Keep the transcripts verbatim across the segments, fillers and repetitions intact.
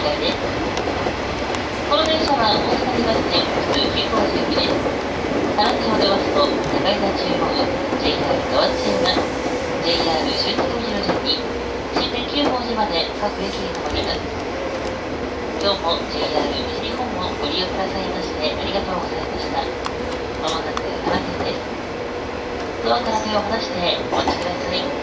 開です。この電車は大阪東線普通急行行きです。さらにお出ますと、高井田中央、ジェイアール 河内線が ジェイアール 終着後ろ順に新田久宝寺まで各駅に停まります。今日も ジェイアール 西日本をご利用くださいましてありがとうございました。まもなく奈良県です。ドアから手を離してお待ちください。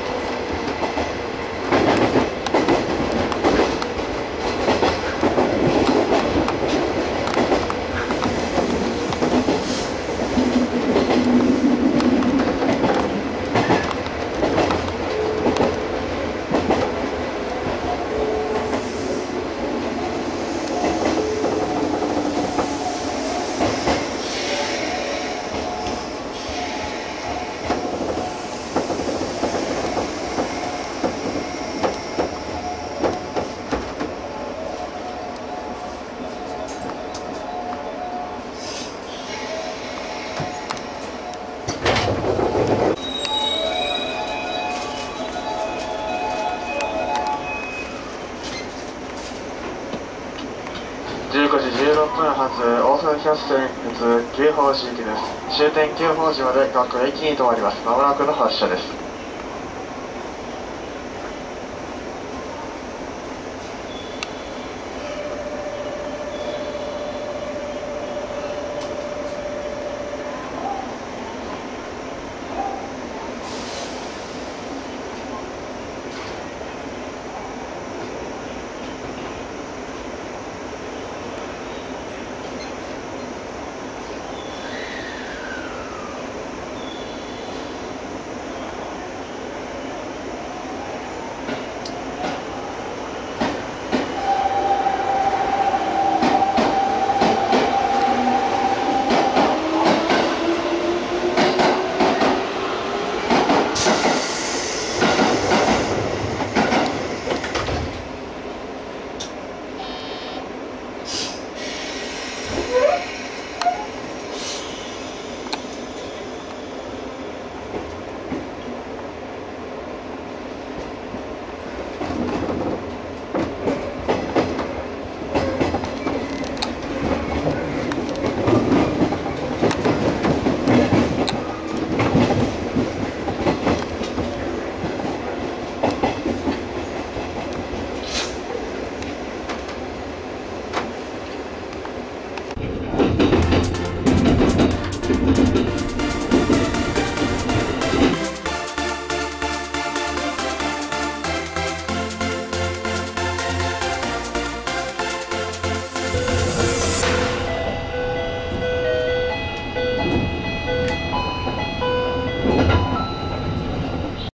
じゅうごじじゅうろっぷん発大阪キャス線普通急行寺行きです。終点急行寺まで各駅に停まります。まもなくの発車です。